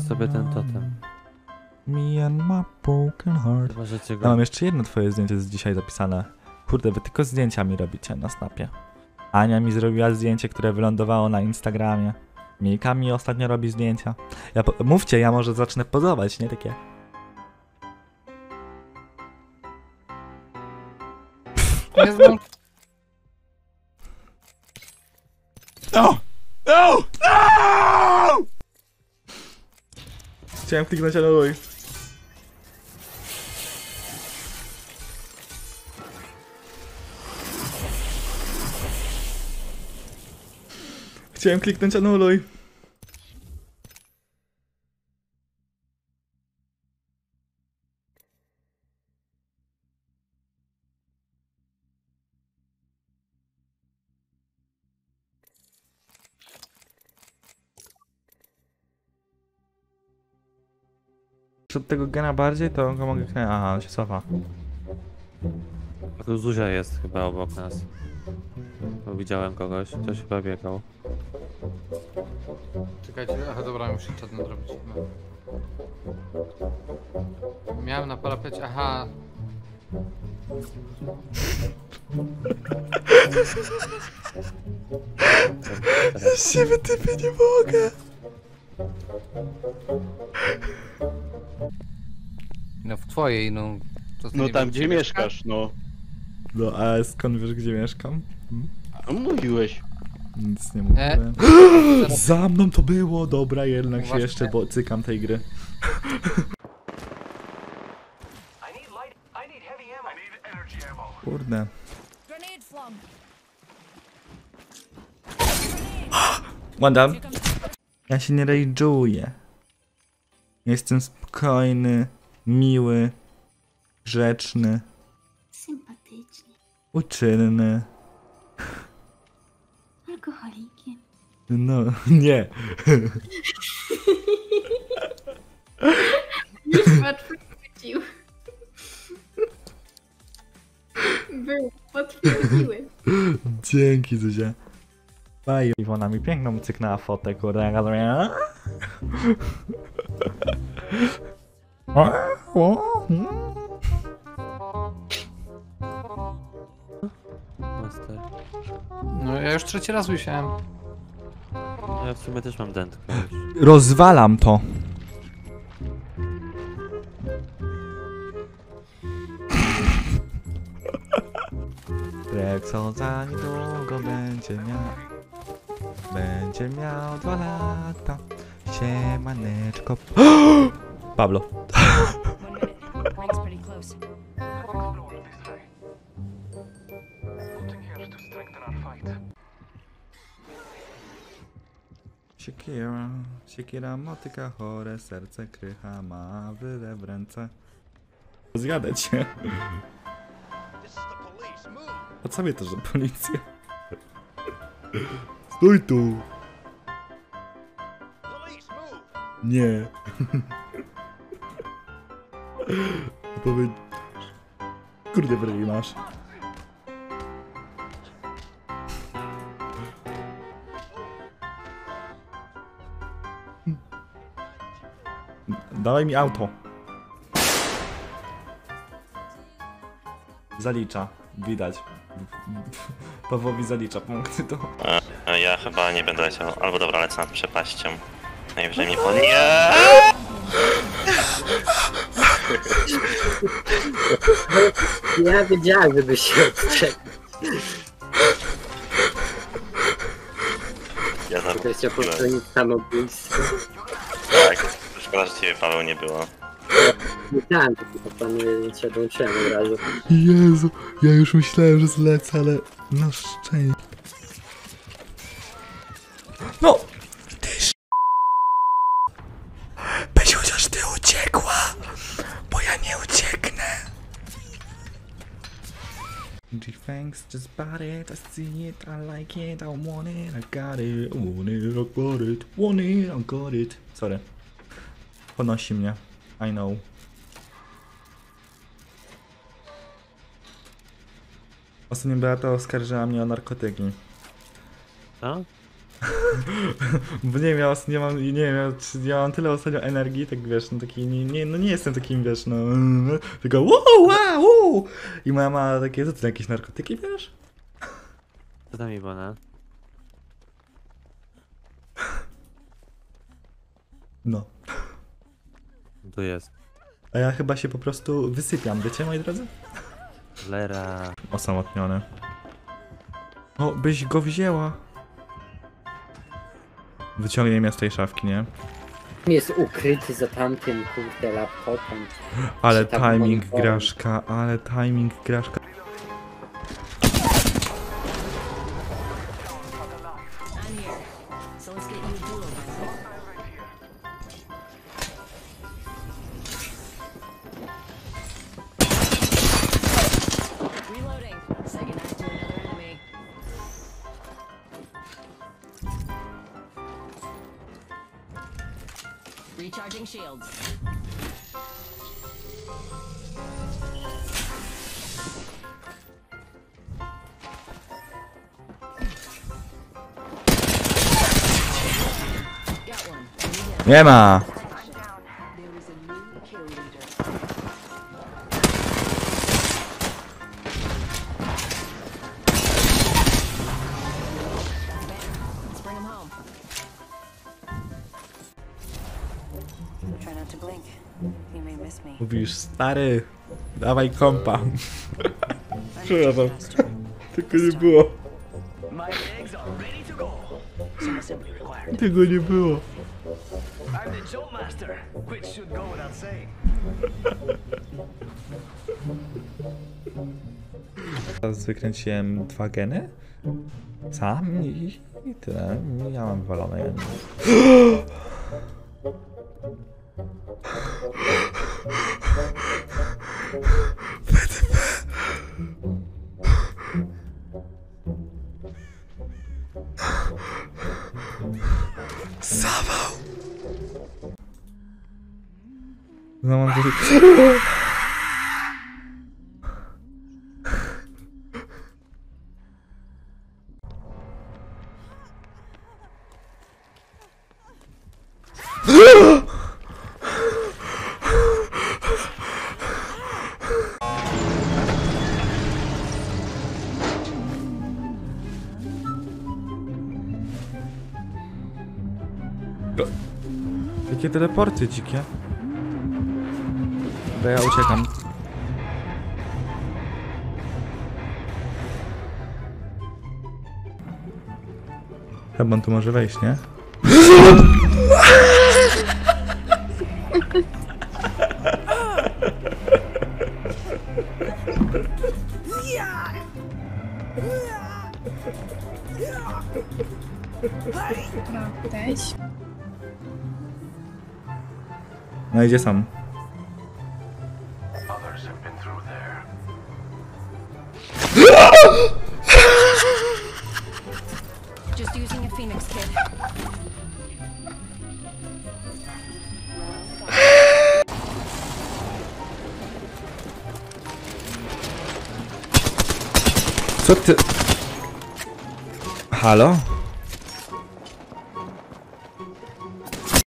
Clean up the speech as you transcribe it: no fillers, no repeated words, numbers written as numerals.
sobie ten totem. Me and my broken heart. Możecie Ja go... mam jeszcze jedno twoje zdjęcie z dzisiaj zapisane. Kurde, wy tylko zdjęcia mi robicie na snapie. Ania mi zrobiła zdjęcie, które wylądowało na Instagramie. Mika mi ostatnio robi zdjęcia. Mówcie, ja może zacznę pozować, nie? Takie... Nie znam. No! No! No! Chciałem kliknąć anuluj. Chciałem kliknąć anuluj. Od tego gena bardziej, to go mogę knę. Aha, on się cofa. A tu Zuzia jest chyba obok nas. Bo widziałem kogoś, ktoś chyba biegał. Czekajcie, aha dobra, muszę czat nadrobić. No. Miałem na parapecie, aha. Z siebie typy nie mogę. No w twojej, no. To No nie tam wiem, gdzie mieszkasz, no. No, a skąd wiesz, gdzie mieszkam? A mówiłeś. Nic nie mówiłem. Za mną to było! Dobra, jednak się Właśnie. jeszcze cykam tej gry. Kurde. One down. Ja się nie rage'uję. Jestem spokojny, miły, grzeczny, Sympatyczny. uczynny. Alkoholikiem. No, nie. Już łatwo chwycił. Był, potwierdziłem. Dzięki, Zuzia. Bye. Iwona mi piękną cyknęła fotę, kurde. Master. No ja już trzeci raz wisiałem. Ja w sumie też mam dętkę już. Rozwalam to. Rexo za niedługo będzie miał 2 lata. Siemaneczko. Pablo. Ring's pretty close. Siekiera, motyka, chore serce, krycha ma wylew w ręce. Zgadę cię. A co mnie to, że policja? Stój tu! Nie. Powiedz... Kurde, brwi masz. Dawaj mi auto. Zalicza. Widać. Pawłowi zalicza punkty to. Ja chyba nie będę leciał. Albo dobra, lecę nad przepaścią. Najwyżej mnie po... Nie! Ja wiedziałem, żeby się odczepić. Ja To chciał zabiłem. popełnić samobójstwo. Tak, szkoda, że ciebie Paweł nie było. Wiedziałem, tylko panu się odłączyłem od razu. Jezu, ja już myślałem, że zlecę, ale na szczęście. No! Ty Weź chociaż ty uciekła, bo ja nie ucieknę. G-Fangs just bought it, I see it, I like it, I want it, I got it, want it, I got it, want it, I got it. Sorry. Ponosi mnie, I know. Ostatnio Beata oskarżyła mnie o narkotyki. Co? Bo nie wiem, ja mam tyle ostatnio energii, tak wiesz, no taki, nie jestem takim, wiesz, no, tylko wow. I moja ma takie, co ty, jakieś narkotyki, wiesz? Co tam Iwona? No. Tu jest. A ja chyba się po prostu wysypiam, wiecie, moi drodzy? Lera. Osamotniony. O, byś go wzięła. Wyciągnie mnie z tej szafki, nie? Jest ukryty za tamtym, kurde, laptopem. Ale Czy tam timing monitorem. graszka, ale timing graszka. I'm here. So let's get you a duel rifle. Reloading. Say goodnight to another enemy. Recharging shields. Got one. Nie ma! Let's bring him home. Try not to blink. You may miss me. Mówisz, stary, dawaj kompa. Przepraszam, tylko nie było. Tego nie było. Teraz wykręciłem 2 geny. Sam i tyle. Ja mam walone. Ja nie. Zawał! No mam to... Jakie teleporty dzikie. Dobra, ja uciekam. Chyba on tu może wejść, nie? No idzie sam. Just using a Phoenix kit. Co ty? Halo?